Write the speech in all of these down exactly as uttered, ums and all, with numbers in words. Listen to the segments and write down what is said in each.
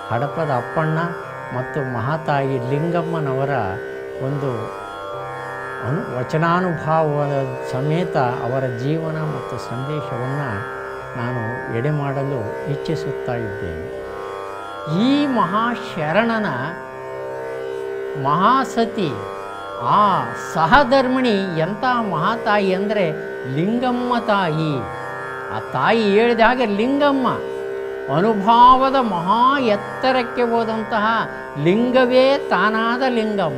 ಹಡಪದ ಅಪ್ಪಣ್ಣ ಮತ್ತು ಮಹಾತಾಯಿ ಲಿಂಗಮ್ಮನವರ ಒಂದು ಅನು ವಚನಾನುಭಾವದ ಸಮೇತ ಅವರ ಜೀವನ ಮತ್ತು ಸಂದೇಶವನ್ನು ನಾನು ಎಡೆ ಮಾಡಲು ಇಚ್ಛಿಸುತ್ತಾ ಇದ್ದೇನೆ. ಈ ಮಹಾಶರಣನ ಮಹಾಸತಿ ಆ ಸಹಧರ್ಮಿಣಿ ಎಂಥ ಮಹಾತಾಯಿ ಅಂದರೆ ಲಿಂಗಮ್ಮ ತಾಯಿ. ಆ ತಾಯಿ ಹೇಳಿದ ಹಾಗೆ ಲಿಂಗಮ್ಮ ಅನುಭಾವದ ಮಹಾ ಎತ್ತರಕ್ಕೆ ಹೋದಂತಹ ಲಿಂಗವೇ ತಾನಾದ ಲಿಂಗಮ್ಮ,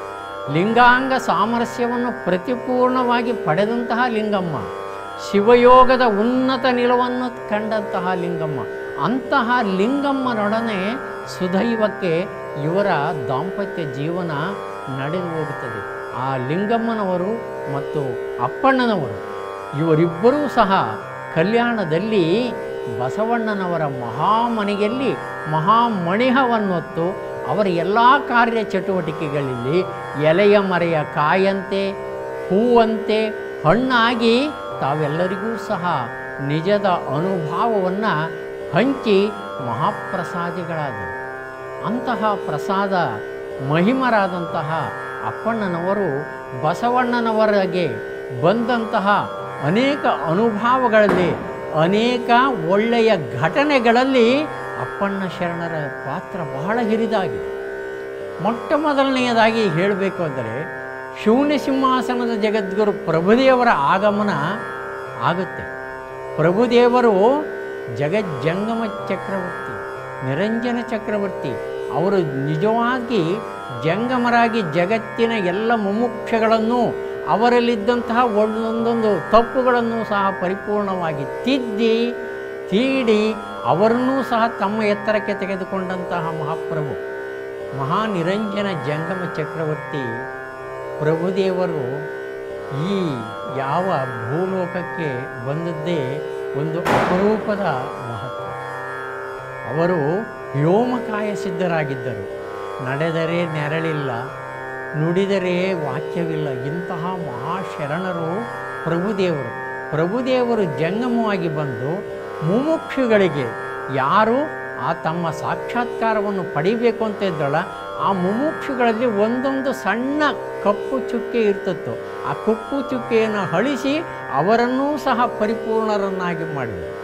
ಲಿಂಗಾಂಗ ಸಾಮರಸ್ಯವನ್ನು ಪ್ರತಿಪೂರ್ಣವಾಗಿ ಪಡೆದಂತಹ ಲಿಂಗಮ್ಮ, ಶಿವಯೋಗದ ಉನ್ನತ ನಿಲುವನ್ನು ಕಂಡಂತಹ ಲಿಂಗಮ್ಮ. ಅಂತಹ ಲಿಂಗಮ್ಮನೊಡನೆ ಸುದೈವಕ್ಕೆ ಇವರ ದಾಂಪತ್ಯ ಜೀವನ ನಡೆದು ಹೋಗುತ್ತದೆ. ಆ ಲಿಂಗಮ್ಮನವರು ಮತ್ತು ಅಪ್ಪಣ್ಣನವರು ಇವರಿಬ್ಬರೂ ಸಹ ಕಲ್ಯಾಣದಲ್ಲಿ ಬಸವಣ್ಣನವರ ಮಹಾಮನೆಯಲ್ಲಿ ಮಹಾಮಣಿಹವನ್ನೊತ್ತು ಅವರ ಎಲ್ಲ ಕಾರ್ಯ ಚಟುವಟಿಕೆಗಳಲ್ಲಿ ಎಲೆಯ ಮರೆಯ ಕಾಯಂತೆ ಹೂವಂತೆ ಹಣ್ಣಾಗಿ ತಾವೆಲ್ಲರಿಗೂ ಸಹ ನಿಜದ ಅನುಭವವನ್ನು ಹಂಚಿ ಮಹಾಪ್ರಸಾದಿಗಳಾದರು. ಅಂತಹ ಪ್ರಸಾದ ಮಹಿಮರಾದಂತಹ ಅಪ್ಪಣ್ಣನವರು ಬಸವಣ್ಣನವರೆಗೆ ಬಂದಂತಹ ಅನೇಕ ಅನುಭವಗಳಲ್ಲಿ ಅನೇಕ ಒಳ್ಳೆಯ ಘಟನೆಗಳಲ್ಲಿ ಅಪ್ಪಣ್ಣ ಶರಣರ ಪಾತ್ರ ಬಹಳ ಹಿರಿದಾಗಿದೆ. ಮೊಟ್ಟ ಮೊದಲನೆಯದಾಗಿ ಹೇಳಬೇಕು ಅಂದರೆ ಶೂನ್ಯ ಸಿಂಹಾಸನದ ಜಗದ್ಗುರು ಪ್ರಭುದೇವರ ಆಗಮನ ಆಗುತ್ತೆ. ಪ್ರಭುದೇವರು ಜಗಜ್ಜಂಗಮ ಚಕ್ರವರ್ತಿ, ನಿರಂಜನ ಚಕ್ರವರ್ತಿ. ಅವರು ನಿಜವಾಗಿ ಜಂಗಮರಾಗಿ ಜಗತ್ತಿನ ಎಲ್ಲ ಮುಮುಕ್ಷಗಳನ್ನು ಅವರಲ್ಲಿದ್ದಂತಹ ಒಂದೊಂದೊಂದು ತಪ್ಪುಗಳನ್ನು ಸಹ ಪರಿಪೂರ್ಣವಾಗಿ ತಿದ್ದಿ ತೀಡಿ ಅವರನ್ನೂ ಸಹ ತಮ್ಮ ಎತ್ತರಕ್ಕೆ ತೆಗೆದುಕೊಂಡಂತಹ ಮಹಾಪ್ರಭು ಮಹಾನಿರಂಜನ ಜಂಗಮ ಚಕ್ರವರ್ತಿ ಪ್ರಭುದೇವರು ಈ ಯಾವ ಭೂಲೋಕಕ್ಕೆ ಬಂದದ್ದೇ ಒಂದು ಅಪರೂಪದ ಮಹತ್ವ. ಅವರು ವ್ಯೋಮಕಾಯ ಸಿದ್ಧರಾಗಿದ್ದರು. ನಡೆದರೆ ನೆರಳಿಲ್ಲ, ನುಡಿದರೆ ವಾಕ್ಯವಿಲ್ಲ. ಇಂತಹ ಮಹಾಶರಣರು ಪ್ರಭುದೇವರು. ಪ್ರಭುದೇವರು ಜಂಗಮವಾಗಿ ಬಂದು ಮುಮುಕ್ಷುಗಳಿಗೆ ಯಾರು ಆ ತಮ್ಮ ಸಾಕ್ಷಾತ್ಕಾರವನ್ನು ಪಡಿಬೇಕು ಅಂತ ಇದ್ದಳ ಆ ಮುಮುಕ್ಷುಗಳಲ್ಲಿ ಒಂದೊಂದು ಸಣ್ಣ ಕಪ್ಪು ಚುಕ್ಕೆ ಇರ್ತಿತ್ತು. ಆ ಕಪ್ಪು ಚುಕ್ಕೆಯನ್ನು ಅಳಿಸಿ ಅವರನ್ನೂ ಸಹ ಪರಿಪೂರ್ಣರನ್ನಾಗಿ ಮಾಡಿದರು.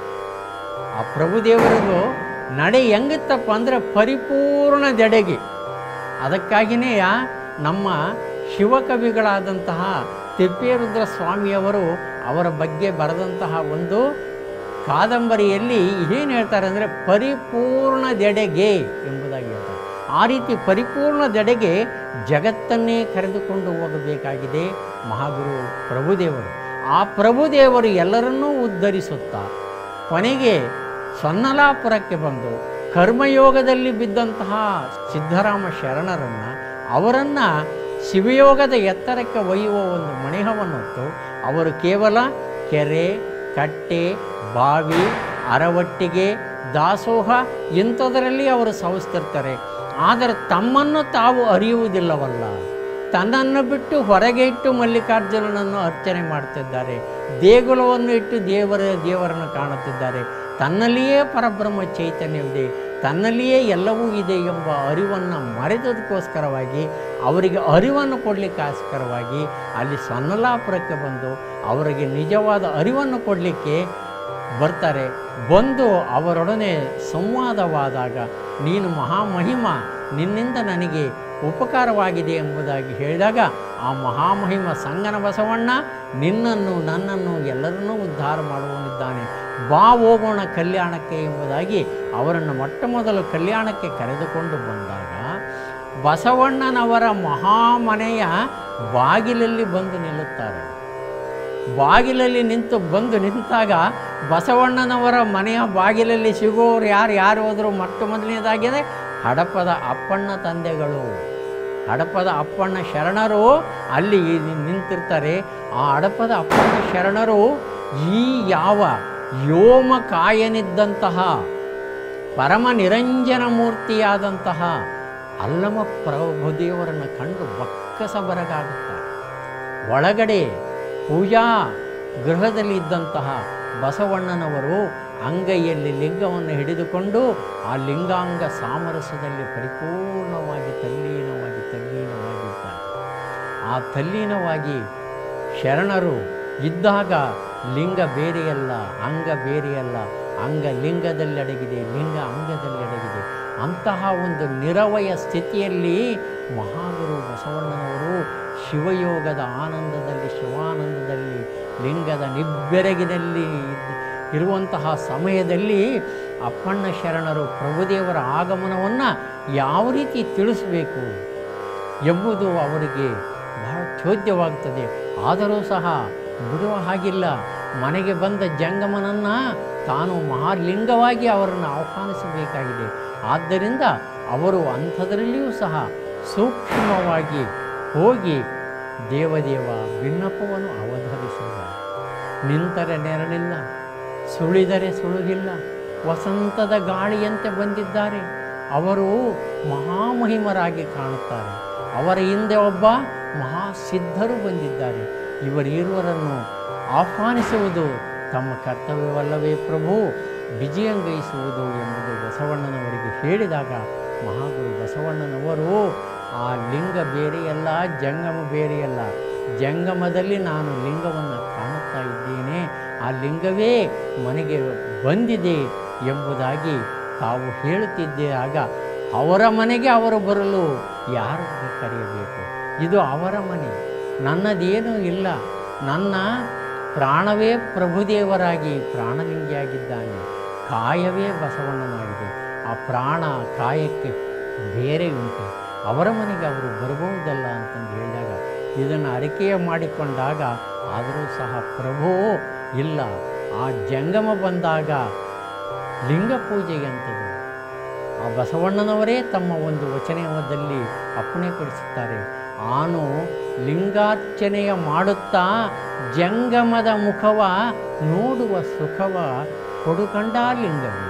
ಆ ಪ್ರಭುದೇವರಿಗೂ ನಡೆ ಹೆಂಗಿತ್ತಪ್ಪ ಅಂದರೆ ಪರಿಪೂರ್ಣದೆಡೆಗೆ. ಅದಕ್ಕಾಗಿಯೇ ನಮ್ಮ ಶಿವಕವಿಗಳಾದಂತಹ ತಿಪ್ಪೇರುದ್ರ ಸ್ವಾಮಿಯವರು ಅವರ ಬಗ್ಗೆ ಬರೆದಂತಹ ಒಂದು ಕಾದಂಬರಿಯಲ್ಲಿ ಏನು ಹೇಳ್ತಾರೆ ಅಂದರೆ ಪರಿಪೂರ್ಣದೆಡೆಗೆ ಎಂಬುದಾಗಿ ಹೇಳ್ತಾರೆ. ಆ ರೀತಿ ಪರಿಪೂರ್ಣದೆಡೆಗೆ ಜಗತ್ತನ್ನೇ ಕರೆದುಕೊಂಡು ಹೋಗಬೇಕಾಗಿದೆ ಮಹಾಗುರು ಪ್ರಭುದೇವರು. ಆ ಪ್ರಭುದೇವರು ಎಲ್ಲರನ್ನೂ ಉದ್ಧರಿಸುತ್ತಾ ಕೊನೆಗೆ ಸೊನ್ನಲಾಪುರಕ್ಕೆ ಬಂದು ಕರ್ಮಯೋಗದಲ್ಲಿ ಬಿದ್ದಂತಹ ಸಿದ್ಧರಾಮ ಶರಣರನ್ನು ಅವರನ್ನು ಶಿವಯೋಗದ ಎತ್ತರಕ್ಕೆ ಒಯ್ಯುವ ಒಂದು ಮಣಿಹವನ್ನೊತ್ತು ಅವರು ಕೇವಲ ಕೆರೆ, ಕಟ್ಟೆ, ಬಾವಿ, ಅರವಟ್ಟಿಗೆ, ದಾಸೋಹ ಇಂಥದರಲ್ಲಿ ಅವರು ಸವಿಸ್ತಿರ್ತಾರೆ. ಆದರೆ ತಮ್ಮನ್ನು ತಾವು ಅರಿಯುವುದಿಲ್ಲವಲ್ಲ. ತನ್ನನ್ನು ಬಿಟ್ಟು ಹೊರಗೆ ಇಟ್ಟು ಮಲ್ಲಿಕಾರ್ಜುನನನ್ನು ಅರ್ಚನೆ ಮಾಡ್ತಿದ್ದಾರೆ. ದೇಗುಲವನ್ನು ಇಟ್ಟು ದೇವರ ದೇವರನ್ನು ಕಾಣುತ್ತಿದ್ದಾರೆ. ತನ್ನಲ್ಲಿಯೇ ಪರಬ್ರಹ್ಮ ಚೈತನ್ಯವಿದೆ, ತನ್ನಲ್ಲಿಯೇ ಎಲ್ಲವೂ ಇದೆ ಎಂಬ ಅರಿವನ್ನು ಮರೆತದಕ್ಕೋಸ್ಕರವಾಗಿ ಅವರಿಗೆ ಅರಿವನ್ನು ಕೊಡಲಿಕ್ಕೋಸ್ಕರವಾಗಿ ಅಲ್ಲಿ ಸೊನ್ನಲಾಪುರಕ್ಕೆ ಬಂದು ಅವರಿಗೆ ನಿಜವಾದ ಅರಿವನ್ನು ಕೊಡಲಿಕ್ಕೆ ಬರ್ತಾರೆ. ಬಂದು ಅವರೊಡನೆ ಸಂವಾದವಾದಾಗ ನೀನು ಮಹಾಮಹಿಮ, ನಿನ್ನಿಂದ ನನಗೆ ಉಪಕಾರವಾಗಿದೆ ಎಂಬುದಾಗಿ ಹೇಳಿದಾಗ ಆ ಮಹಾಮಹಿಮ ಸಂಗನ ಬಸವಣ್ಣ ನಿನ್ನನ್ನು ನನ್ನನ್ನು ಎಲ್ಲರನ್ನೂ ಉದ್ಧಾರ ಮಾಡುವನಿದ್ದಾನೆ, ಬಾ ಹೋಗೋಣ ಕಲ್ಯಾಣಕ್ಕೆ ಎಂಬುದಾಗಿ ಅವರನ್ನು ಮೊಟ್ಟ ಮೊದಲು ಕಲ್ಯಾಣಕ್ಕೆ ಕರೆದುಕೊಂಡು ಬಂದಾಗ ಬಸವಣ್ಣನವರ ಮಹಾಮನೆಯ ಬಾಗಿಲಲ್ಲಿ ಬಂದು ನಿಲ್ಲುತ್ತಾರೆ. ಬಾಗಿಲಲ್ಲಿ ನಿಂತು ಬಂದು ನಿಂತಾಗ ಬಸವಣ್ಣನವರ ಮನೆಯ ಬಾಗಿಲಲ್ಲಿ ಸಿಗೋರು ಯಾರು ಯಾರು ಹೋದರೂ ಮೊಟ್ಟ ಮೊದಲನೇದಾಗಿದೆ ಹಡಪದ ಅಪ್ಪಣ್ಣ ತಂದೆಗಳು. ಹಡಪದ ಅಪ್ಪಣ್ಣ ಶರಣರು ಅಲ್ಲಿ ನಿಂತಿರ್ತಾರೆ. ಆ ಹಡಪದ ಅಪ್ಪಣ್ಣ ಶರಣರು ಈ ಯಾವ ವ್ಯೋಮಕಾಯನಿದ್ದಂತಹ ಪರಮ ನಿರಂಜನ ಮೂರ್ತಿಯಾದಂತಹ ಅಲ್ಲಮ ಪ್ರಭುದೇವರನ್ನು ಕಂಡು ಬಕ್ಕಸ ಬರಗಾಗುತ್ತಾರೆ. ಒಳಗಡೆ ಪೂಜಾ ಗೃಹದಲ್ಲಿ ಇದ್ದಂತಹ ಬಸವಣ್ಣನವರು ಅಂಗೈಯಲ್ಲಿ ಲಿಂಗವನ್ನು ಹಿಡಿದುಕೊಂಡು ಆ ಲಿಂಗಾಂಗ ಸಾಮರಸ್ಯದಲ್ಲಿ ಪರಿಪೂರ್ಣವಾಗಿ ತಲ್ಲೀನವಾಗಿ ತಲ್ಲೀನವಾಗಿದ್ದಾರೆ. ಆ ತಲ್ಲೀನವಾಗಿ ಶರಣರು ಇದ್ದಾಗ ಲಿಂಗ ಬೇರೆಯಲ್ಲ, ಅಂಗ ಬೇರೆಯಲ್ಲ, ಅಂಗ ಲಿಂಗದಲ್ಲಿ ಅಡಗಿದೆ, ಲಿಂಗ ಅಂಗದಲ್ಲಿ ಅಡಗಿದೆ. ಅಂತಹ ಒಂದು ನಿರವಯ ಸ್ಥಿತಿಯಲ್ಲಿ ಮಹಾಗುರು ಬಸವಣ್ಣನವರು ಶಿವಯೋಗದ ಆನಂದದಲ್ಲಿ, ಶಿವಾನಂದದಲ್ಲಿ, ಲಿಂಗದ ನಿಬ್ಬೆರಗಿನಲ್ಲಿ ಇರುವಂತಹ ಸಮಯದಲ್ಲಿ ಅಪ್ಪಣ್ಣ ಶರಣರು ಪ್ರಭುದೇವರ ಆಗಮನವನ್ನು ಯಾವ ರೀತಿ ತಿಳಿಸಬೇಕು ಎಂಬುದು ಅವರಿಗೆ ಬಹಳ ಚೋದ್ಯವಾಗ್ತದೆ. ಆದರೂ ಸಹ ಬಿಡುವ ಹಾಗಿಲ್ಲ. ಮನೆಗೆ ಬಂದ ಜಂಗಮನನ್ನು ತಾನು ಮಹಾಲಿಂಗವಾಗಿ ಅವರನ್ನು ಆಹ್ವಾನಿಸಬೇಕಾಗಿದೆ. ಆದ್ದರಿಂದ ಅವರು ಅಂಥದ್ರಲ್ಲಿಯೂ ಸಹ ಸೂಕ್ಷ್ಮವಾಗಿ ಹೋಗಿ ದೇವದೇವ ಬಿನ್ನಪ್ಪವನ್ನು ಅವಧರಿಸಿದ್ದಾರೆ. ನಿಂತರೆ ನೆರಳಿಲ್ಲ, ಸುಳಿದರೆ ಸುಳುಗಿಲ್ಲ, ವಸಂತದ ಗಾಳಿಯಂತೆ ಬಂದಿದ್ದಾರೆ. ಅವರು ಮಹಾಮಹಿಮರಾಗಿ ಕಾಣುತ್ತಾರೆ. ಅವರ ಹಿಂದೆ ಒಬ್ಬ ಮಹಾಸಿದ್ಧರು ಬಂದಿದ್ದಾರೆ. ಇವರಿರುವರನ್ನು ಆಹ್ವಾನಿಸುವುದು ತಮ್ಮ ಕರ್ತವ್ಯವಲ್ಲವೇ ಪ್ರಭು, ವಿಜಯಂಗೈಸುವುದು ಎಂಬುದು ಬಸವಣ್ಣನವರಿಗೆ ಹೇಳಿದಾಗ ಮಹಾಗುರು ಬಸವಣ್ಣನವರು ಆ ಲಿಂಗ ಬೇರೆಯಲ್ಲ, ಜಂಗಮ ಬೇರೆಯಲ್ಲ, ಜಂಗಮದಲ್ಲಿ ನಾನು ಲಿಂಗವನ್ನು ಕಾಣುತ್ತಾ ಇದ್ದೇನೆ, ಆ ಲಿಂಗವೇ ಮನೆಗೆ ಬಂದಿದೆ ಎಂಬುದಾಗಿ ತಾವು ಹೇಳುತ್ತಿದ್ದಾಗ ಅವರ ಮನೆಗೆ ಅವರು ಬರಲು ಯಾರು ಕರೆಯಬೇಕು? ಇದು ಅವರ ಮನೆ, ನನ್ನದೇನೂ ಇಲ್ಲ. ನನ್ನ ಪ್ರಾಣವೇ ಪ್ರಭುದೇವರಾಗಿ ಪ್ರಾಣಲಿಂಗಿಯಾಗಿದ್ದಾನೆ, ಕಾಯವೇ ಬಸವಣ್ಣನಾಗಿದೆ. ಆ ಪ್ರಾಣ ಕಾಯಕ್ಕೆ ಬೇರೆ ಉಂಟು, ಅವರ ಮನೆಗೆ ಅವರು ಬರಬಹುದಲ್ಲ ಅಂತಂದು ಹೇಳಿದಾಗ ಇದನ್ನು ಅರಿಕೆಯ ಮಾಡಿಕೊಂಡಾಗ ಆದರೂ ಸಹ ಪ್ರಭು ಇಲ್ಲ, ಆ ಜಂಗಮ ಬಂದಾಗ ಲಿಂಗ ಪೂಜೆಯಂಥದ್ದು ಆ ಬಸವಣ್ಣನವರೇ ತಮ್ಮ ಒಂದು ವಚನದಲ್ಲಿ ಅಪ್ಪಣೆ ಕೊಡಿಸುತ್ತಾರೆ. ಆನು ಲಿಂಗಾರ್ಚನೆಯ ಮಾಡುತ್ತಾ ಜಂಗಮದ ಮುಖವ ನೋಡುವ ಸುಖವ ಕೊಡುಕಂಡ ಲಿಂಗವೇ,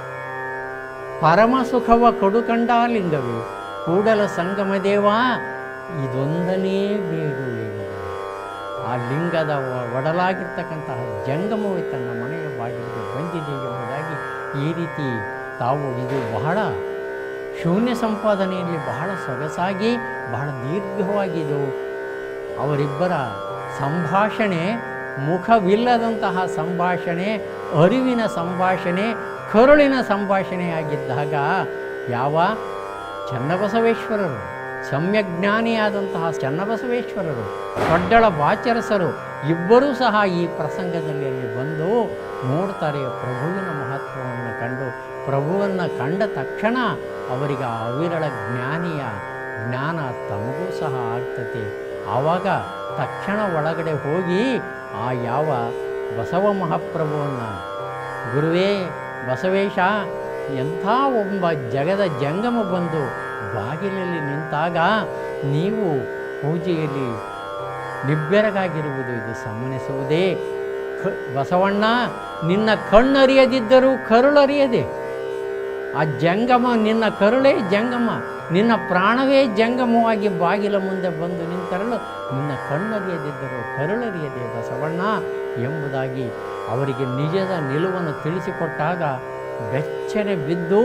ಪರಮ ಸುಖವ ಕೊಡುಕಂಡ ಲಿಂಗವೇ, ಕೂಡಲ ಸಂಗಮ ದೇವ ಇದೊಂದನೇ ಬೇಡುವೆ. ಆ ಲಿಂಗದ ಒಡಲಾಗಿರ್ತಕ್ಕಂತಹ ಜಂಗಮವೇ ತನ್ನ ಮನೆಯ ಬಾಗಿಲಿಗೆ ಬಂದಿದೆ ಎಂಬುದಾಗಿ ಈ ರೀತಿ ತಾವು ಇದು ಬಹಳ ಶೂನ್ಯ ಸಂಪಾದನೆಯಲ್ಲಿ ಬಹಳ ಸೊಗಸಾಗಿ ಬಹಳ ದೀರ್ಘವಾಗಿದ್ದು ಅವರಿಬ್ಬರ ಸಂಭಾಷಣೆ ಮುಖವಿಲ್ಲದಂತಹ ಸಂಭಾಷಣೆ, ಅರಿವಿನ ಸಂಭಾಷಣೆ, ಕರುಳಿನ ಸಂಭಾಷಣೆಯಾಗಿದ್ದಾಗ ಯಾವ ಚನ್ನಬಸವೇಶ್ವರರು ಸಮ್ಯಜ್ಞಾನಿಯಾದಂತಹ ಚನ್ನಬಸವೇಶ್ವರರು ಕೊಡ್ಡಳ ಬಾಚರಸರು ಇಬ್ಬರೂ ಸಹ ಈ ಪ್ರಸಂಗದಲ್ಲಿ ಅಲ್ಲಿ ಬಂದು ನೋಡ್ತಾರೆ. ಪ್ರಭುವಿನ ಮಹತ್ವವನ್ನು ಕಂಡು ಪ್ರಭುವನ್ನು ಕಂಡ ತಕ್ಷಣ ಅವರಿಗೆ ಆ ಅವಿರಳ ಜ್ಞಾನಿಯ ಜ್ಞಾನ ತಮಗೂ ಸಹ ಆಗ್ತದೆ. ಆವಾಗ ತಕ್ಷಣ ಒಳಗಡೆ ಹೋಗಿ ಆ ಯಾವ ಬಸವ ಮಹಾಪ್ರಭುವನ್ನು, ಗುರುವೇ ಬಸವೇಶ, ಎಂಥ ಒಬ್ಬ ಜಗದ ಜಂಗಮ ಬಂದು ಬಾಗಿಲಲ್ಲಿ ನಿಂತಾಗ ನೀವು ಪೂಜೆಯಲ್ಲಿ ನಿಬ್ಬೆರಗಾಗಿರುವುದು ಇದು ಸಮ್ಮನಿಸುವುದೇ? ಕ ಬಸವಣ್ಣ, ನಿನ್ನ ಕಣ್ಣರಿಯದಿದ್ದರೂ ಕರುಳರಿಯದೆ, ಆ ಜಂಗಮ ನಿನ್ನ ಕರುಳೇ ಜಂಗಮ, ನಿನ್ನ ಪ್ರಾಣವೇ ಜಂಗಮವಾಗಿ ಬಾಗಿಲ ಮುಂದೆ ಬಂದು ನಿಂತರಲು ನಿನ್ನ ಕಣ್ಣರಿಯದಿದ್ದರೂ ಕರುಳರಿಯದೆ ಬಸವಣ್ಣ ಎಂಬುದಾಗಿ ಅವರಿಗೆ ನಿಜದ ನಿಲುವನ್ನು ತಿಳಿಸಿಕೊಟ್ಟಾಗ ಬೆಚ್ಚನೆ ಬಿದ್ದು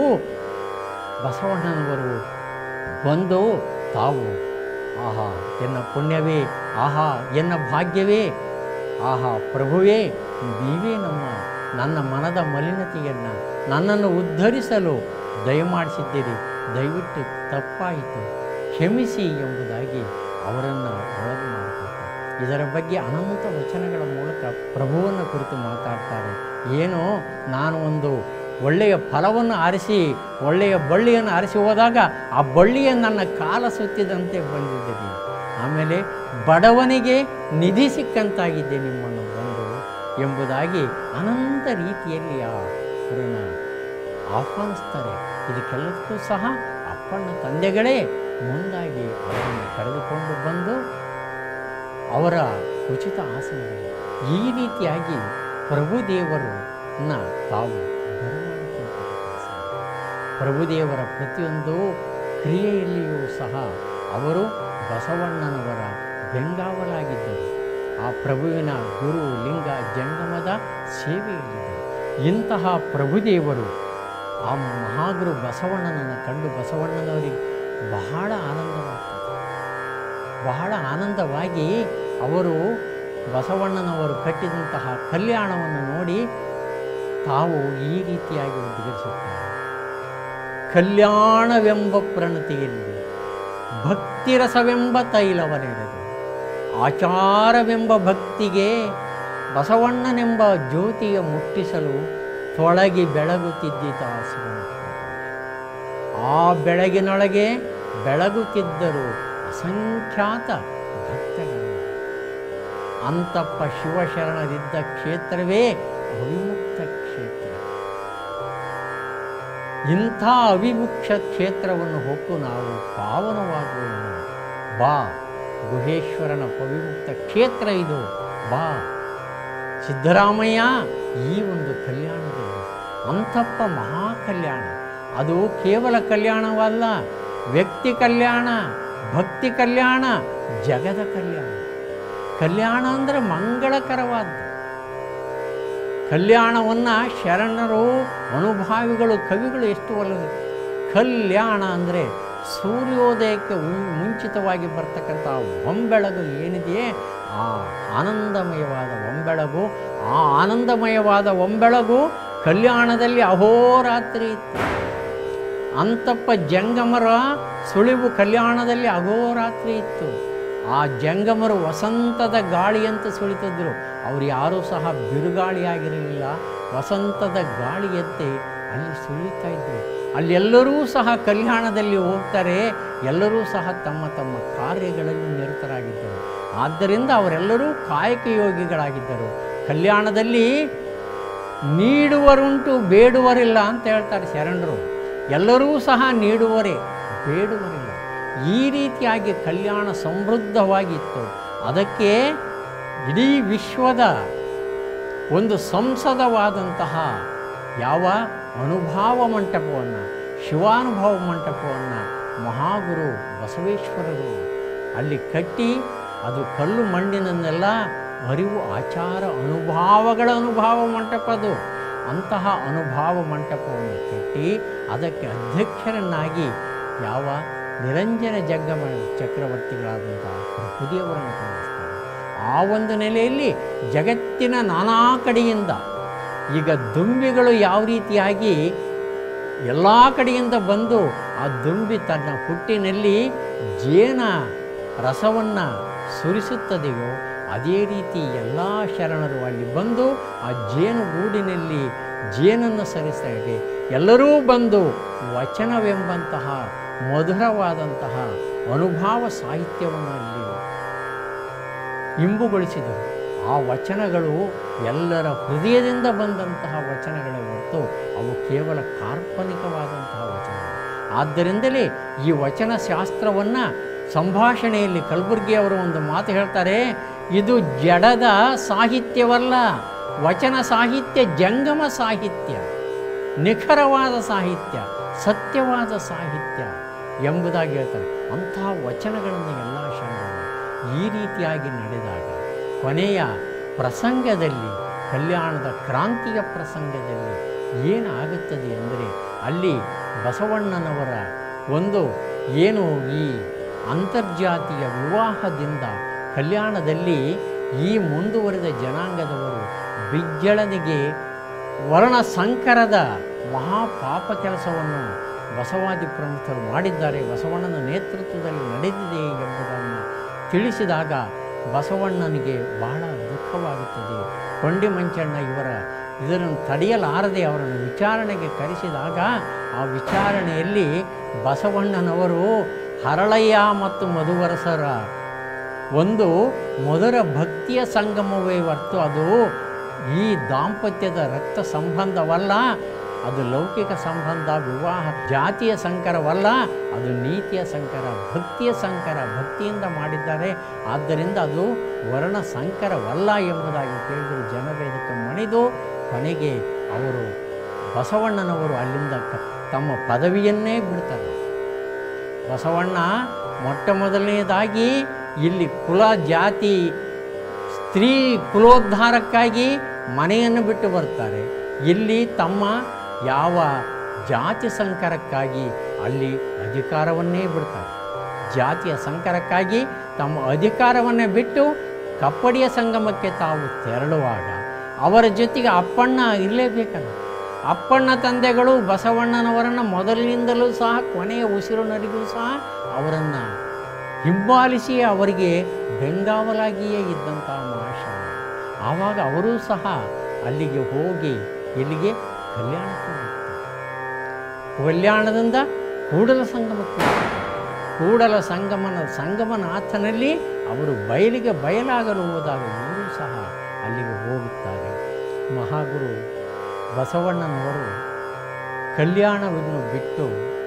ಬಸವಣ್ಣನವರು ಬಂದು ತಾವು ಆಹಾ ಎನ್ನ ಪುಣ್ಯವೇ, ಆಹಾ ಎನ್ನ ಭಾಗ್ಯವೇ, ಆಹಾ ಪ್ರಭುವೇ, ನೀವೇ ನಮ್ಮ ನನ್ನ ಮನದ ಮಲಿನತೆಯನ್ನು ನನ್ನನ್ನು ಉದ್ಧರಿಸಲು ದಯಮಾಡಿಸಿದ್ದೀರಿ, ದಯವಿಟ್ಟು ತಪ್ಪಾಯಿತು ಕ್ಷಮಿಸಿ ಎಂಬುದಾಗಿ ಅವರನ್ನು ಒಳಗೆ ಮಾಡಿಕೊಡ್ತಾರೆ. ಇದರ ಬಗ್ಗೆ ಅನಂತ ವಚನಗಳ ಮೂಲಕ ಪ್ರಭುವನ್ನು ಕುರಿತು ಮಾತಾಡ್ತಾರೆ. ಏನೋ ನಾನು ಒಂದು ಒಳ್ಳೆಯ ಫಲವನ್ನು ಆರಿಸಿ ಒಳ್ಳೆಯ ಬಳ್ಳಿಯನ್ನು ಆರಿಸಿ ಹೋದಾಗ ಆ ಬಳ್ಳಿಯ ನನ್ನ ಕಾಲ ಸುತ್ತಿದಂತೆ ಬಂದಿದ್ದೀರಿ, ಆಮೇಲೆ ಬಡವನಿಗೆ ನಿಧಿ ಸಿಕ್ಕಂತಾಗಿದೆ ನಿಮ್ಮನ್ನು ಬಂದು ಎಂಬುದಾಗಿ ಅನಂತ ರೀತಿಯಲ್ಲಿ ಆ ಅವರನ್ನು ಆಹ್ವಾನಿಸ್ತಾರೆ. ಇದಕ್ಕೆಲ್ಲದಕ್ಕೂ ಸಹ ಅಪ್ಪಣ್ಣ ತಂದೆಗಳೇ ಮುಂದಾಗಿ ಅವರನ್ನು ಕರೆದುಕೊಂಡು ಬಂದು ಅವರ ಉಚಿತ ಆಸನದಲ್ಲಿ ಈ ರೀತಿಯಾಗಿ ಪ್ರಭುದೇವರನ್ನ ತಾವು ಬರಮಾಡಿಕೊಳ್ತಾರೆ. ಪ್ರಭುದೇವರ ಪ್ರತಿಯೊಂದು ಕ್ರಿಯೆಯಲ್ಲಿಯೂ ಸಹ ಅವರು ಬಸವಣ್ಣನವರ ಬೆಂಗಾವಲಾಗಿದ್ದರು. ಆ ಪ್ರಭುವಿನ ಗುರು ಲಿಂಗ ಜಂಗಮದ ಸೇವೆಯಲ್ಲಿದ್ದರು. ಇಂತಹ ಪ್ರಭುದೇವರು ಆ ಮಹಾಗುರು ಬಸವಣ್ಣನನ್ನು ಕಂಡು ಬಸವಣ್ಣನವರಿಗೆ ಬಹಳ ಆನಂದವಾಗ್ತದೆ. ಬಹಳ ಆನಂದವಾಗಿ ಅವರು ಬಸವಣ್ಣನವರು ಕಟ್ಟಿದಂತಹ ಕಲ್ಯಾಣವನ್ನು ನೋಡಿ ತಾವು ಈ ರೀತಿಯಾಗಿ ಉದ್ಘಾಟಿಸುತ್ತಾರೆ. ಕಲ್ಯಾಣವೆಂಬ ಪ್ರಣತಿಯಲ್ಲಿ ಭಕ್ತಿರಸವೆಂಬ ತೈಲವನೆರೆದು ಆಚಾರವೆಂಬ ಭಕ್ತಿಗೆ ಬಸವಣ್ಣನೆಂಬ ಜ್ಯೋತಿಯ ಮುಟ್ಟಿಸಲು ತೊಳಗಿ ಬೆಳಗುತ್ತಿದ್ದಿತ ಆ ಬೆಳಗಿನೊಳಗೆ ಬೆಳಗುತ್ತಿದ್ದರು ಅಸಂಖ್ಯಾತ ಭಕ್ತಗಳು. ಅಂತಪ್ಪ ಶಿವಶರಣರಿದ್ದ ಕ್ಷೇತ್ರವೇ ಅವಿಮುಕ್ತ ಕ್ಷೇತ್ರ. ಇಂಥ ಅವಿಮುಕ್ತ ಕ್ಷೇತ್ರವನ್ನು ಹೊಕ್ಕು ನಾವು ಪಾವನವಾಗುವ ಬಾ. ಗುಹೇಶ್ವರನ ಅವಿಮುಕ್ತ ಕ್ಷೇತ್ರ ಇದು, ಬಾ ಸಿದ್ದರಾಮಯ್ಯ. ಈ ಒಂದು ಕಲ್ಯಾಣದಲ್ಲಿ ಅಂತಪ್ಪ ಮಹಾ ಕಲ್ಯಾಣ, ಅದು ಕೇವಲ ಕಲ್ಯಾಣವಲ್ಲ, ವ್ಯಕ್ತಿ ಕಲ್ಯಾಣ, ಭಕ್ತಿ ಕಲ್ಯಾಣ, ಜಗದ ಕಲ್ಯಾಣ. ಕಲ್ಯಾಣ ಅಂದರೆ ಮಂಗಳಕರವಾದ ಕಲ್ಯಾಣವನ್ನು ಶರಣರು, ಅನುಭಾವಿಗಳು, ಕವಿಗಳು ಎಷ್ಟು ಒಳ್ಳೆಯ ಕಲ್ಯಾಣ ಅಂದರೆ ಸೂರ್ಯೋದಯಕ್ಕೆ ಮುಂಚಿತವಾಗಿ ಬರ್ತಕ್ಕಂಥ ಒಂಬೆಳಗು ಏನಿದೆಯೇ ಆ ಆನಂದಮಯವಾದ ಒಂಬೆಳಗು. ಆ ಆನಂದಮಯವಾದ ಒಂಬೆಳಗು ಕಲ್ಯಾಣದಲ್ಲಿ ಅಹೋರಾತ್ರಿ ಇತ್ತು. ಅಂತಪ್ಪ ಜಂಗಮರ ಸುಳಿವು ಕಲ್ಯಾಣದಲ್ಲಿ ಅಹೋರಾತ್ರಿ ಇತ್ತು. ಆ ಜಂಗಮರು ವಸಂತದ ಗಾಳಿಯಂತೆ ಸುಳಿತಿದ್ರು. ಅವರು ಯಾರೂ ಸಹ ಬಿರುಗಾಳಿಯಾಗಿರಲಿಲ್ಲ, ವಸಂತದ ಗಾಳಿಯಂತೆ ಅಲ್ಲಿ ಸುಳಿತಾ ಇದ್ದರು. ಅಲ್ಲೆಲ್ಲರೂ ಸಹ ಕಲ್ಯಾಣದಲ್ಲಿ ಹೋಗ್ತಾರೆ, ಎಲ್ಲರೂ ಸಹ ತಮ್ಮ ತಮ್ಮ ಕಾರ್ಯಗಳಲ್ಲಿ ನಿರತರಾಗಿದ್ದರು. ಆದ್ದರಿಂದ ಅವರೆಲ್ಲರೂ ಕಾಯಕ ಯೋಗಿಗಳಾಗಿದ್ದರು. ಕಲ್ಯಾಣದಲ್ಲಿ ನೀಡುವರುಂಟು ಬೇಡುವರಿಲ್ಲ ಅಂತ ಹೇಳ್ತಾರೆ ಶರಣರು. ಎಲ್ಲರೂ ಸಹ ನೀಡುವರೇ, ಬೇಡುವರಿಲ್ಲ. ಈ ರೀತಿಯಾಗಿ ಕಲ್ಯಾಣ ಸಮೃದ್ಧವಾಗಿತ್ತು. ಅದಕ್ಕೆ ಇಡೀ ವಿಶ್ವದ ಒಂದು ಸಂಸದವಾದಂತಹ ಯಾವ ಅನುಭಾವ ಮಂಟಪವನ್ನು, ಶಿವಾನುಭವ ಮಂಟಪವನ್ನು ಮಹಾಗುರು ಬಸವೇಶ್ವರರು ಅಲ್ಲಿ ಕಟ್ಟಿ, ಅದು ಕಲ್ಲು ಮಣ್ಣಿನನ್ನೆಲ್ಲ ಅರಿವು ಆಚಾರ ಅನುಭಾವಗಳ ಅನುಭಾವ ಮಂಟಪದು. ಅಂತಹ ಅನುಭಾವ ಮಂಟಪವನ್ನು ಕಟ್ಟಿ ಅದಕ್ಕೆ ಅಧ್ಯಕ್ಷರನ್ನಾಗಿ ಯಾವ ನಿರಂಜನ ಜಂಗಮ ಚಕ್ರವರ್ತಿಗಳಾದಂತಹ ಪ್ರಭುದೇವರನ್ನು ಕೊಂಡಿಸ್ತಾರೆ. ಆ ಒಂದು ನೆಲೆಯಲ್ಲಿ ಜಗತ್ತಿನ ನಾನಾ ಕಡೆಯಿಂದ ಈಗ ದುಂಬಿಗಳು ಯಾವ ರೀತಿಯಾಗಿ ಎಲ್ಲ ಕಡೆಯಿಂದ ಬಂದು ಆ ದುಂಬಿ ತನ್ನ ಹುಟ್ಟಿನಲ್ಲಿ ಜೇನ ರಸವನ್ನು ಸುರಿಸುತ್ತದೆಯೋ ಅದೇ ರೀತಿ ಎಲ್ಲ ಶರಣರು ಅಲ್ಲಿ ಬಂದು ಆ ಜೇನುಗೂಡಿನಲ್ಲಿ ಜೇನನ್ನು ಸರಿಸ್ತಾ ಇದೆ. ಎಲ್ಲರೂ ಬಂದು ವಚನವೆಂಬಂತಹ ಮಧುರವಾದಂತಹ ಅನುಭಾವ ಸಾಹಿತ್ಯವನ್ನು ಅಲ್ಲಿ ಇಂಬುಗೊಳಿಸಿದರು. ಆ ವಚನಗಳು ಎಲ್ಲರ ಹೃದಯದಿಂದ ಬಂದಂತಹ ವಚನಗಳೇ ಹೊರತು ಅವು ಕೇವಲ ಕಾಲ್ಪನಿಕವಾದಂತಹ ವಚನಗಳು. ಆದ್ದರಿಂದಲೇ ಈ ವಚನ ಶಾಸ್ತ್ರವನ್ನು ಸಂಭಾಷಣೆಯಲ್ಲಿ ಕಲಬುರ್ಗಿಯವರು ಒಂದು ಮಾತು ಹೇಳ್ತಾರೆ, ಇದು ಜಡದ ಸಾಹಿತ್ಯವಲ್ಲ, ವಚನ ಸಾಹಿತ್ಯ ಜಂಗಮ ಸಾಹಿತ್ಯ, ನಿಖರವಾದ ಸಾಹಿತ್ಯ, ಸತ್ಯವಾದ ಸಾಹಿತ್ಯ ಎಂಬುದಾಗಿ ಹೇಳ್ತಾರೆ. ಅಂತಹ ವಚನಗಳನ್ನು ಎಲ್ಲ ಶರಣರು ಈ ರೀತಿಯಾಗಿ ನಡೆದಾಗ ಕೊನೆಯ ಪ್ರಸಂಗದಲ್ಲಿ, ಕಲ್ಯಾಣದ ಕ್ರಾಂತಿಯ ಪ್ರಸಂಗದಲ್ಲಿ ಏನಾಗುತ್ತದೆ ಅಂದರೆ ಅಲ್ಲಿ ಬಸವಣ್ಣನವರ ಒಂದು ಏನು ಈ ಅಂತರ್ಜಾತೀಯ ವಿವಾಹದಿಂದ ಕಲ್ಯಾಣದಲ್ಲಿ ಈ ಮುಂದುವರೆದ ಜನಾಂಗದವರು ಬಿಜ್ಜಳನಿಗೆ ವರ್ಣ ಸಂಕರದ ಮಹಾಪಾಪ ಕೆಲಸವನ್ನು ಬಸವಾದಿ ಪ್ರಮುಖರು ಮಾಡಿದ್ದಾರೆ, ಬಸವಣ್ಣನ ನೇತೃತ್ವದಲ್ಲಿ ನಡೆದಿದೆ ಎಂಬುದನ್ನು ತಿಳಿಸಿದಾಗ ಬಸವಣ್ಣನಿಗೆ ಬಹಳ ದುಃಖವಾಗುತ್ತದೆ. ಕೊಂಡಿ ಮಂಚಣ್ಣ ಇವರ ಇದನ್ನು ತಡೆಯಲಾರದೆ ಅವರನ್ನು ವಿಚಾರಣೆಗೆ ಕರೆಸಿದಾಗ ಆ ವಿಚಾರಣೆಯಲ್ಲಿ ಬಸವಣ್ಣನವರು ಹರಳಯ್ಯ ಮತ್ತು ಮಧುವರಸರ ಒಂದು ಮಧುರ ಭಕ್ತಿಯ ಸಂಗಮವೇ ಹೊರತು ಅದು ಈ ದಾಂಪತ್ಯದ ರಕ್ತ ಸಂಬಂಧವಲ್ಲ, ಅದು ಲೌಕಿಕ ಸಂಬಂಧ, ವಿವಾಹ ಜಾತಿಯ ಸಂಕರವಲ್ಲ, ಅದು ನೀತಿಯ ಸಂಕರ, ಭಕ್ತಿಯ ಸಂಕರ, ಭಕ್ತಿಯಿಂದ ಮಾಡಿದ್ದಾರೆ. ಆದ್ದರಿಂದ ಅದು ವರ್ಣ ಸಂಕರವಲ್ಲ ಎಂಬುದಾಗಿ ಕೇಳಿದರು. ಜನವೇದಕ್ಕೆ ಮಣಿದು ಕೊನೆಗೆ ಅವರು ಬಸವಣ್ಣನವರು ಅಲ್ಲಿಂದ ತಮ್ಮ ಪದವಿಯನ್ನೇ ಬಿಡ್ತಾರೆ. ಬಸವಣ್ಣ ಮೊಟ್ಟ ಮೊದಲನೇದಾಗಿ ಇಲ್ಲಿ ಕುಲ ಜಾತಿ ಸ್ತ್ರೀ ಕುಲೋದ್ಧಾರಕ್ಕಾಗಿ ಮನೆಯನ್ನು ಬಿಟ್ಟು ಬರ್ತಾರೆ. ಇಲ್ಲಿ ತಮ್ಮ ಯಾವ ಜಾತಿ ಸಂಕರಕ್ಕಾಗಿ ಅಲ್ಲಿ ಅಧಿಕಾರವನ್ನೇ ಬಿಡ್ತಾರೆ. ಜಾತಿಯ ಸಂಕರಕ್ಕಾಗಿ ತಮ್ಮ ಅಧಿಕಾರವನ್ನೇ ಬಿಟ್ಟು ಕಪ್ಪಡಿಯ ಸಂಗಮಕ್ಕೆ ತಾವು ತೆರಳುವಾಗ ಅವರ ಜೊತೆಗೆ ಅಪ್ಪಣ್ಣ ಇರಲೇಬೇಕಲ್ಲ. ಅಪ್ಪಣ್ಣ ತಂದೆಗಳು ಬಸವಣ್ಣನವರನ್ನು ಮೊದಲಿನಿಂದಲೂ ಸಹ ಕೊನೆಯ ಉಸಿರಿನವರೆಗೂ ಸಹ ಅವರನ್ನು ಹಿಂಬಾಲಿಸಿ ಅವರಿಗೆ ಬೆಂಗಾವಲಾಗಿಯೇ ಇದ್ದಂಥ ಮಹಾಶಯ. ಆವಾಗ ಅವರೂ ಸಹ ಅಲ್ಲಿಗೆ ಹೋಗಿ ಇಲ್ಲಿಗೆ ಕಲ್ಯಾಣಕ್ಕೆ ಹೋಗ್ತಾರೆ. ಕಲ್ಯಾಣದಿಂದ ಕೂಡಲ ಸಂಗಮಕ್ಕೆ ಕೂಡಲ ಸಂಗಮನ ಸಂಗಮನಾಥನಲ್ಲಿ ಅವರು ಬಯಲಿಗೆ ಬಯಲಾಗಲು ಹೋದಾಗ ಇವರು ಸಹ ಅಲ್ಲಿಗೆ ಹೋಗುತ್ತಾರೆ. ಮಹಾಗುರು ಬಸವಣ್ಣನವರು ಕಲ್ಯಾಣವನ್ನು ಬಿಟ್ಟು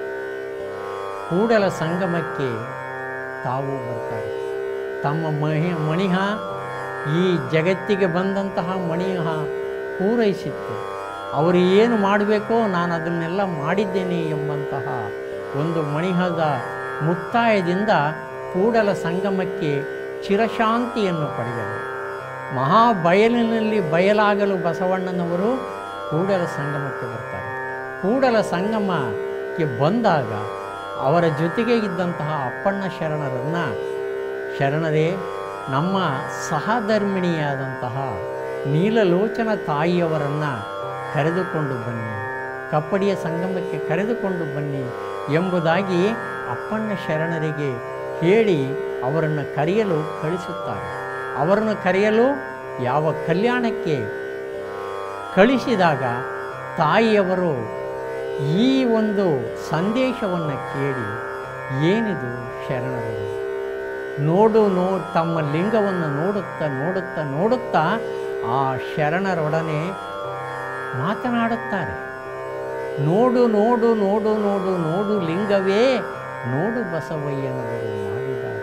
ಕೂಡಲ ಸಂಗಮಕ್ಕೆ ತಾವು ಬರ್ತಾರೆ. ತಮ್ಮ ಮಹಿ ಮಣಿಹ ಈ ಜಗತ್ತಿಗೆ ಬಂದಂತಹ ಮಣಿಹ ಪೂರೈಸಿತ್ತು. ಅವರು ಏನು ಮಾಡಬೇಕೋ ನಾನು ಅದನ್ನೆಲ್ಲ ಮಾಡಿದ್ದೇನೆ ಎಂಬಂತಹ ಒಂದು ಮಣಿಹದ ಮುಕ್ತಾಯದಿಂದ ಕೂಡಲ ಸಂಗಮಕ್ಕೆ ಚಿರಶಾಂತಿಯನ್ನು ಪಡೆದರು. ಮಹಾಬಯಲಿನಲ್ಲಿ ಬಯಲಾಗಲು ಬಸವಣ್ಣನವರು ಕೂಡಲ ಸಂಗಮಕ್ಕೆ ಬರ್ತಾರೆ. ಕೂಡಲ ಸಂಗಮಕ್ಕೆ ಬಂದಾಗ ಅವರ ಜೊತೆಗೆ ಇದ್ದಂತಹ ಅಪ್ಪಣ್ಣ ಶರಣರನ್ನು, ಶರಣರೇ ನಮ್ಮ ಸಹಧರ್ಮಿಣಿಯಾದಂತಹ ನೀಲಲೋಚನ ತಾಯಿಯವರನ್ನು ಕರೆದುಕೊಂಡು ಬನ್ನಿ, ಕಪ್ಪಡಿಯ ಸಂಗಮಕ್ಕೆ ಕರೆದುಕೊಂಡು ಬನ್ನಿ ಎಂಬುದಾಗಿ ಅಪ್ಪಣ್ಣ ಶರಣರಿಗೆ ಹೇಳಿ ಅವರನ್ನು ಕರೆಯಲು ಕಳಿಸುತ್ತಾರೆ. ಅವರನ್ನು ಕರೆಯಲು ಯಾವ ಕಲ್ಯಾಣಕ್ಕೆ ಕಳಿಸಿದಾಗ ತಾಯಿಯವರು ಈ ಒಂದು ಸಂದೇಶವನ್ನು ಕೇಳಿ, ಏನಿದು ಶರಣರು ನೋಡು ನೋ ತಮ್ಮ ಲಿಂಗವನ್ನು ನೋಡುತ್ತಾ ನೋಡುತ್ತಾ ನೋಡುತ್ತಾ ಆ ಶರಣರೊಡನೆ ಮಾತನಾಡುತ್ತಾರೆ. ನೋಡು ನೋಡು ನೋಡು ನೋಡು ನೋಡು ಲಿಂಗವೇ ನೋಡು ಬಸವಯ್ಯನವರು ಮಾಡಿದಾಗ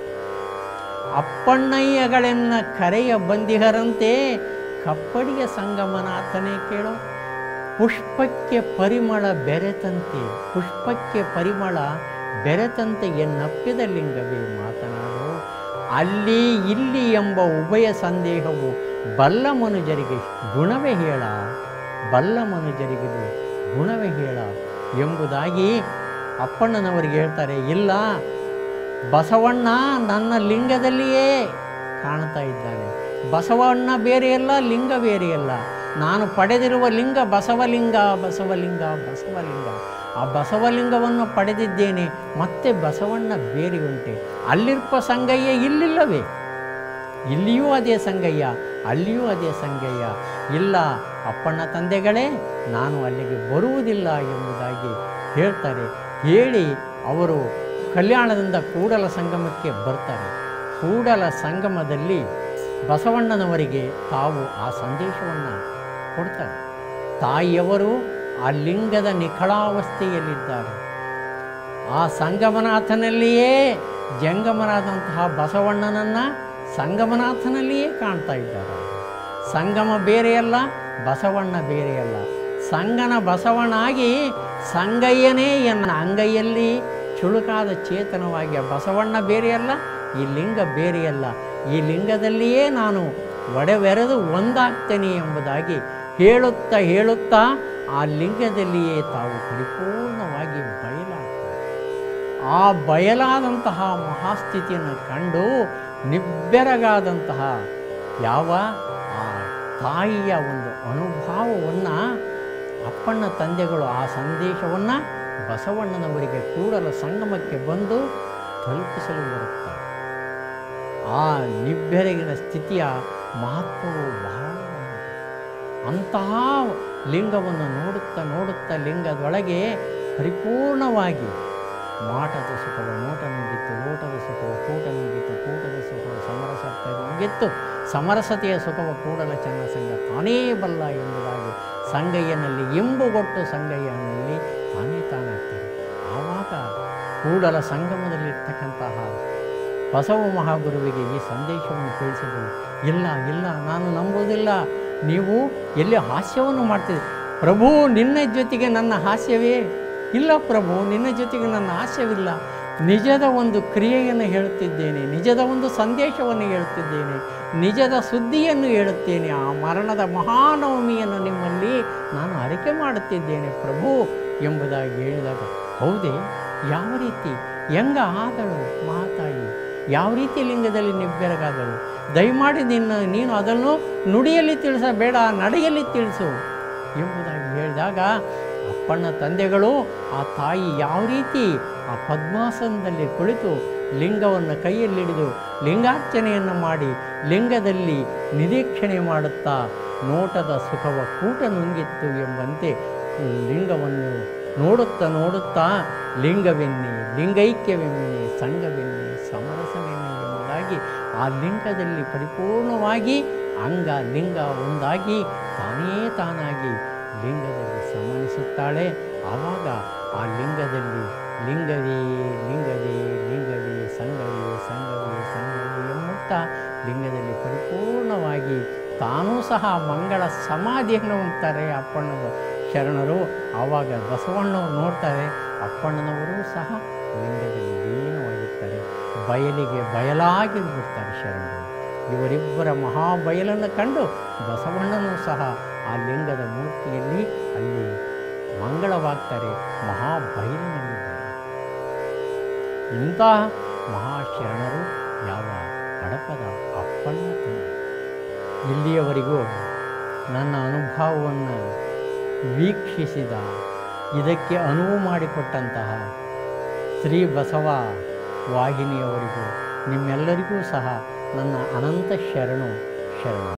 ಅಪ್ಪಣ್ಣಯ್ಯಗಳೆನ್ನ ಕರೆಯ ಬಂದಿಹರಂತೆ ಕಪ್ಪಡಿಯ ಸಂಗಮನಾಥನೇ ಕೇಳೋ. ಪುಷ್ಪಕ್ಕೆ ಪರಿಮಳ ಬೆರೆತಂತೆ ಪುಷ್ಪಕ್ಕೆ ಪರಿಮಳ ಬೆರೆತಂತೆ ಎನ್ನಪ್ಪಿದ ಲಿಂಗವೇ ಮಾತನಾಡು. ಅಲ್ಲಿ ಇಲ್ಲಿ ಎಂಬ ಉಭಯ ಸಂದೇಹವು ಬಲ್ಲ ಮನುಜರಿಗೆ ಗುಣವೇ ಹೇಳ, ಬಲ್ಲ ಮನುಜರಿಗಿದು ಗುಣವೇ ಹೇಳ ಎಂಬುದಾಗಿ ಅಪ್ಪಣ್ಣನವರಿಗೆ ಹೇಳ್ತಾರೆ. ಇಲ್ಲ, ಬಸವಣ್ಣ ನನ್ನ ಲಿಂಗದಲ್ಲಿಯೇ ಕಾಣ್ತಾ ಇದ್ದಾನೆ. ಬಸವಣ್ಣ ಬೇರೆಯಲ್ಲ, ಲಿಂಗ ಬೇರೆಯಲ್ಲ. ನಾನು ಪಡೆದಿರುವ ಲಿಂಗ ಬಸವಲಿಂಗ, ಬಸವಲಿಂಗ, ಬಸವಲಿಂಗ. ಆ ಬಸವಲಿಂಗವನ್ನು ಪಡೆದಿದ್ದೇನೆ, ಮತ್ತೆ ಬಸವಣ್ಣ ಬೇರೆ ಉಂಟೆ. ಅಲ್ಲಿರ್ಪ ಸಂಗಯ್ಯ ಇಲ್ಲಿಲ್ಲವೇ? ಇಲ್ಲಿಯೂ ಅದೇ ಸಂಗಯ್ಯ, ಅಲ್ಲಿಯೂ ಅದೇ ಸಂಗಯ್ಯ. ಇಲ್ಲ ಅಪ್ಪಣ್ಣ ತಂದೆಗಳೇ, ನಾನು ಅಲ್ಲಿಗೆ ಬರುವುದಿಲ್ಲ ಎಂಬುದಾಗಿ ಹೇಳ್ತಾರೆ. ಹೇಳಿ ಅವರು ಕಲ್ಯಾಣದಿಂದ ಕೂಡಲ ಸಂಗಮಕ್ಕೆ ಬರ್ತಾರೆ. ಕೂಡಲ ಸಂಗಮದಲ್ಲಿ ಬಸವಣ್ಣನವರಿಗೆ ತಾವು ಆ ಸಂದೇಶವನ್ನು ಕೊಡ್ತಾರೆ. ತಾಯಿಯವರು ಆ ಲಿಂಗದ ನಿಖಳಾವಸ್ಥೆಯಲ್ಲಿದ್ದಾರೆ. ಆ ಸಂಗಮನಾಥನಲ್ಲಿಯೇ ಜಂಗಮನಾದಂತಹ ಬಸವಣ್ಣನನ್ನು ಸಂಗಮನಾಥನಲ್ಲಿಯೇ ಕಾಣ್ತಾ ಇದ್ದಾರೆ. ಸಂಗಮ ಬೇರೆಯಲ್ಲ, ಬಸವಣ್ಣ ಬೇರೆಯಲ್ಲ. ಸಂಗನ ಬಸವನಾಗಿ ಸಂಗಯ್ಯನೇ ಎನ್ನ ಅಂಗೈಯಲ್ಲಿ ಚುಳುಕಾದ ಚೇತನವಾಗಿ ಆ ಬಸವಣ್ಣ ಬೇರೆಯಲ್ಲ, ಈ ಲಿಂಗ ಬೇರೆಯಲ್ಲ. ಈ ಲಿಂಗದಲ್ಲಿಯೇ ನಾನು ಒಡೆವೆರೆದು ಒಂದಾಗ್ತೇನೆ ಎಂಬುದಾಗಿ ಹೇಳುತ್ತಾ ಹೇಳುತ್ತಾ ಆ ಲಿಂಗದಲ್ಲಿಯೇ ತಾವು ಪರಿಪೂರ್ಣವಾಗಿ ಬಯಲಾಗ್ತಾರೆ. ಆ ಬಯಲಾದಂತಹ ಮಹಾಸ್ಥಿತಿಯನ್ನು ಕಂಡು ನಿಬ್ಬೆರಗಾದಂತಹ ಯಾವ ಆ ತಾಯಿಯ ಒಂದು ಅನುಭವವನ್ನು ಅಪ್ಪಣ್ಣ ತಂದೆಗಳು ಆ ಸಂದೇಶವನ್ನು ಬಸವಣ್ಣನವರಿಗೆ ಕೂಡಲ ಸಂಗಮಕ್ಕೆ ಬಂದು ತಲುಪಿಸಲು ಬರುತ್ತಾರೆ. ಆ ನಿಬ್ಬೆರಗಿನ ಸ್ಥಿತಿಯ ಮಹತ್ವವು ಬಹಳವಾಗಿದೆ. ಅಂತಹ ಲಿಂಗವನ್ನು ನೋಡುತ್ತಾ ನೋಡುತ್ತಾ ಲಿಂಗದೊಳಗೆ ಪರಿಪೂರ್ಣವಾಗಿ ಮಾಟದ ಸುಖವು ಮೋಟ ನುಂಗಿತ್ತು, ಲೋಟದ ಸುಖವು ಕೂಟ ನುಂಗಿತ್ತು, ಕೂಟದ ಸುಖವು ಸಮರಸತೆ ನುಂಗಿತ್ತು, ಸಮರಸತೆಯ ಸುಖವು ಕೂಡಲ ಚೆನ್ನ ಸಂಘ ತಾನೇ ಬಲ್ಲ ಎಂಬುದಾಗಿ ಸಂಗಯ್ಯನಲ್ಲಿ ಎಂಬುಗೊಟ್ಟು ಸಂಗಯ್ಯನಲ್ಲಿ ತಾನೇ ತಾನಾಗ್ತಾರೆ. ಆವಾಗ ಕೂಡಲ ಸಂಗಮದಲ್ಲಿರ್ತಕ್ಕಂತಹ ಬಸವ ಮಹಾಗುರುವಿಗೆ ಈ ಸಂದೇಶವನ್ನು ತಿಳಿಸಿದರು. ಇಲ್ಲ ಇಲ್ಲ, ನಾನು ನಂಬುವುದಿಲ್ಲ, ನೀವು ಎಲ್ಲಿ ಹಾಸ್ಯವನ್ನು ಮಾಡ್ತೀರಿ. ಪ್ರಭು, ನಿನ್ನ ಜೊತೆಗೆ ನನ್ನ ಹಾಸ್ಯವೇ ಇಲ್ಲ ಪ್ರಭು, ನಿನ್ನ ಜೊತೆಗೆ ನನ್ನ ಹಾಸ್ಯವಿಲ್ಲ. ನಿಜದ ಒಂದು ಕ್ರಿಯೆಯನ್ನು ಹೇಳುತ್ತಿದ್ದೇನೆ, ನಿಜದ ಒಂದು ಸಂದೇಶವನ್ನು ಹೇಳುತ್ತಿದ್ದೇನೆ, ನಿಜದ ಸುದ್ದಿಯನ್ನು ಹೇಳುತ್ತೇನೆ. ಆ ಮರಣದ ಮಹಾನವಮಿಯನ್ನು ನಿಮ್ಮಲ್ಲಿ ನಾನು ಅರಿಕೆ ಮಾಡುತ್ತಿದ್ದೇನೆ ಪ್ರಭು ಎಂಬುದಾಗಿ ಹೇಳಿದಾಗ, ಹೌದೇ, ಯಾವ ರೀತಿ ಹೆಂಗ ಆದಳು ಮಹಾತಾಯಿ, ಯಾವ ರೀತಿ ಲಿಂಗದಲ್ಲಿ ನಿಬ್ಬೆರಗಾದಳು, ದಯಮಾಡಿ ನಿನ್ನ ನೀನು ಅದನ್ನು ನುಡಿಯಲ್ಲಿ ತಿಳಿಸಬೇಡ, ನಡೆಯಲ್ಲಿ ತಿಳಿಸು ಎಂಬುದಾಗಿ ಹೇಳಿದಾಗ, ಅಪ್ಪಣ್ಣ ತಂದೆಗಳು ಆ ತಾಯಿ ಯಾವ ರೀತಿ ಆ ಪದ್ಮಾಸನದಲ್ಲಿ ಕುಳಿತು ಲಿಂಗವನ್ನು ಕೈಯಲ್ಲಿಡಿದು ಲಿಂಗಾರ್ಚನೆಯನ್ನು ಮಾಡಿ ಲಿಂಗದಲ್ಲಿ ನಿರೀಕ್ಷಣೆ ಮಾಡುತ್ತಾ ನೋಟದ ಸುಖವ ಕೂಟ ನುಂಗಿತ್ತು ಎಂಬಂತೆ ಲಿಂಗವನ್ನು ನೋಡುತ್ತಾ ನೋಡುತ್ತಾ ಲಿಂಗವೆನ್ನಿ, ಲಿಂಗೈಕ್ಯವೆನ್ನಿ, ಸಂಘವೆನ್ನಿ, ಸಮರಸವೆನ್ನಿ ಎಂಬುದಾಗಿ ಆ ಲಿಂಗದಲ್ಲಿ ಪರಿಪೂರ್ಣವಾಗಿ ಅಂಗ ಲಿಂಗ ಒಂದಾಗಿ ತಾನೇ ತಾನಾಗಿ ಲಿಂಗದಲ್ಲಿ ಸಮನಿಸುತ್ತಾಳೆ. ಆವಾಗ ಆ ಲಿಂಗದಲ್ಲಿ ಲಿಂಗವೇ ಲಿಂಗವೇ ಲಿಂಗವೇ ಸಂಘವೇ ಸಂಘವೇ ಸಂಘವೇ ಎಂಬುತ್ತಾ ಲಿಂಗದಲ್ಲಿ ಪರಿಪೂರ್ಣವಾಗಿ ತಾನೂ ಸಹ ಮಂಗಳ ಸಮಾಧಿಯನ್ನು ಹೊಂದ್ತಾರೆ ಅಪ್ಪಣ್ಣ ಶರಣರು. ಆವಾಗ ಬಸವಣ್ಣವರು ನೋಡ್ತಾರೆ, ಅಪ್ಪಣ್ಣನವರು ಸಹ ಲಿಂಗದಲ್ಲಿ ಲೀನವಾಗಿರ್ತಾರೆ, ಬಯಲಿಗೆ ಬಯಲಾಗಿರ್ಬಿಡ್ತಾರೆ ಶರಣರು. ಇವರಿಬ್ಬರ ಮಹಾಬಯಲನ್ನು ಕಂಡು ಬಸವಣ್ಣನೂ ಸಹ ಆ ಲಿಂಗದ ಮೂರ್ತಿಯಲ್ಲಿ ಅಲ್ಲಿ ಮಂಗಳವಾಗ್ತಾರೆ, ಮಹಾಬಯಲಿನಲ್ಲಿದ್ದಾರೆ. ಇಂತಹ ಮಹಾಶರಣರು ಯಾವ ಹಡಪದ ಅಪ್ಪಣ್ಣ ತಂದೆ. ಇಲ್ಲಿಯವರೆಗೂ ನನ್ನ ಅನುಭವವನ್ನು ವೀಕ್ಷಿಸಿದ, ಇದಕ್ಕೆ ಅನುವು ಮಾಡಿಕೊಟ್ಟಂತಹ ಶ್ರೀ ಬಸವ ವಾಹಿನಿಯವರಿಗೂ ನಿಮ್ಮೆಲ್ಲರಿಗೂ ಸಹ ನನ್ನ ಅನಂತ ಶರಣು ಶರಣ.